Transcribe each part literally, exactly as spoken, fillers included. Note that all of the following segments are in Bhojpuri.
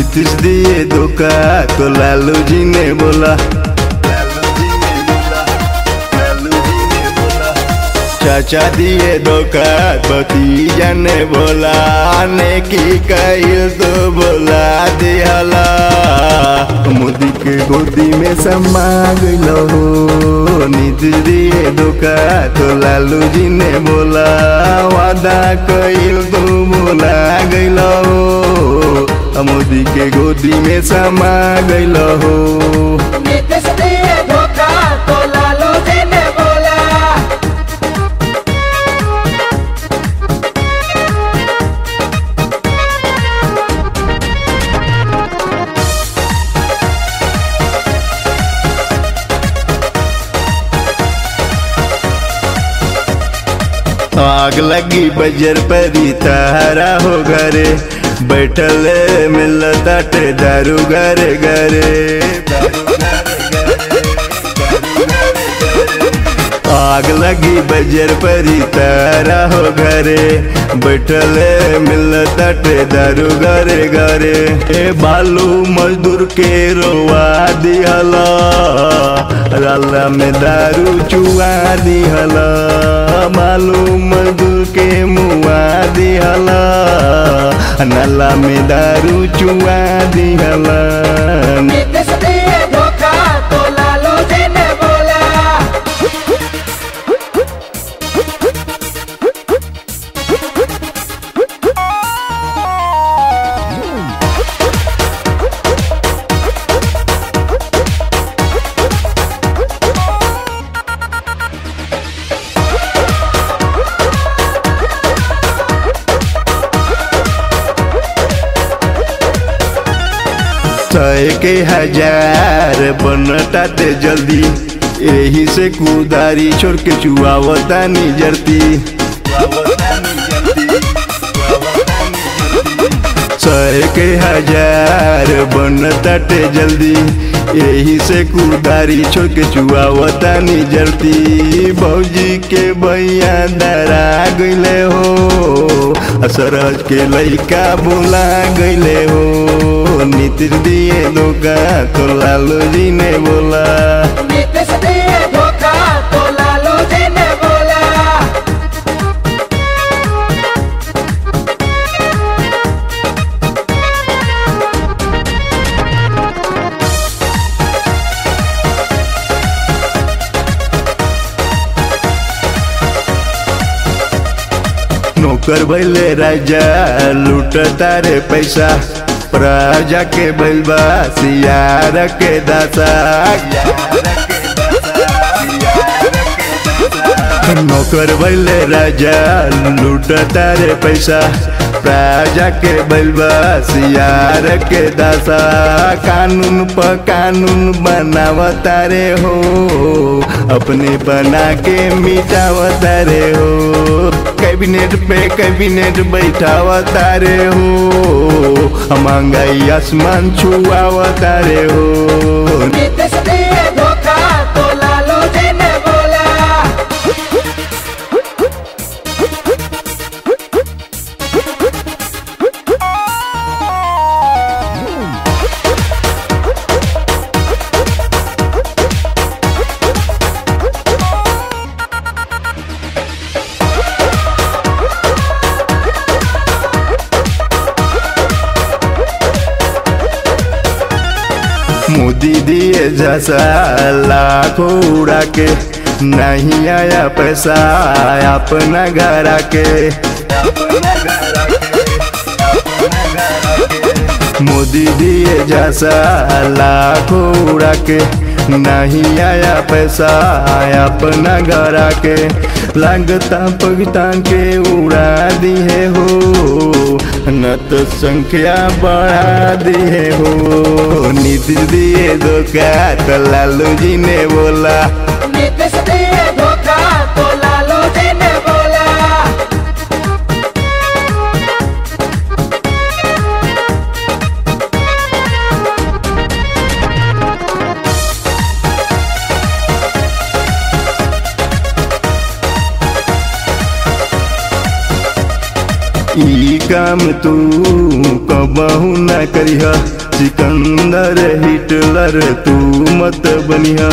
नीतीश दिए धोखा तो लालू जी ने बोला, लालू जी ने बोला, लालू जी ने बोला। चाचा दिए धोखा भतीजा ने बोला, ने की कहिल तो बोला दिहला। मोदी के गोदी में समा गइलो हो, नीतीश दिए धोखा तो लालू जी ने बोला, वादा कहिल तो बोला गइलो हो, मोदी के गोदी में समा गइलो हो। नीतीश दिए धोखा तो लालू जी ने बोला। आग लगी बजर परी तारा हो घरे, बैठल मिलता टे दारू घरे घरे। आग लगी बजर परी तारा हो घरे, बैठल मिलता टे दारू घरे घरे। ए बालू मजदूर के रोवा दिहला, राला में दारू चुआ दिहला। बालू मजदूर के मुआ दिहला, नाला में दारू चुआ दिहला। नीतीश दिए धोखा तो लालू जी ने बोला। सौ के हजार बनता ते जल्दी, यही से कुदारी छोड़ के चुआवता नी जरती। सौ के हजार बनता ते जल्दी, यही से कुदारी छोड़ के चुआवता नी जरती। भौजी के भैया डरा गइले हो, सरहज के लइका बोला गइले हो। नीतीश दिए धोखा तो लालू जी ने बोला, नीतीश दिए धोखा तो लालू जी ने बोला। नौकर भइले राजा लूटता रे पैसा, प्रजा के बलबा सियार के दासा। नौकर भइले राजा लूटता रे पैसा, प्रजा के बलबा सियार के दासा। कानून पर कानून बनावता रे हो, अपने बना के मिटावता रे हो। कैबिनेट पे कैबिनेट बैठावता रे हो, महंगाई आसमान छुआवता रे हो। नीतीश दिए धोखा तो लालू जी ने बोला। मोदी दिए जैसा लाखों उड़ा के, नहीं आया पैसा अपना घर आके। मोदी दिए जैसा लाखों उड़ा के, नहीं आया पैसा अपना घर आके। लगता पाकिस्तान के उड़ा दिए हो, न तो संख्या बढ़ा दिए हो। नीतीश दिए धोखा तो लालू जी ने बोला, नीतीश दिए धोखा तो लालू जी ने बोला। ई काम तू कबहू न करिहा, सिकंदर हिटलर तू मत बनिहा।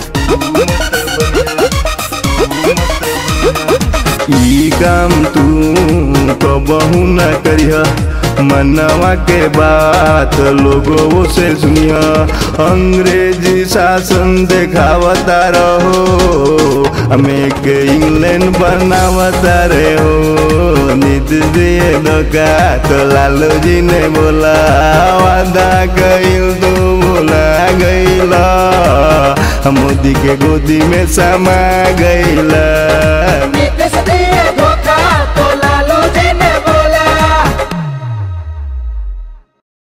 ई काम तू कबहू न करिहा, मनवा के बात लोगों से सुनिया। अंग्रेजी शासन देखावता रहो, हमें के इंग्लैंड बनावता रहे हो। नीति दिए धोखा तो लालू जी ने बोला, वादा कइल तो बोला गइला, मोदी के गोदी में समा गइला।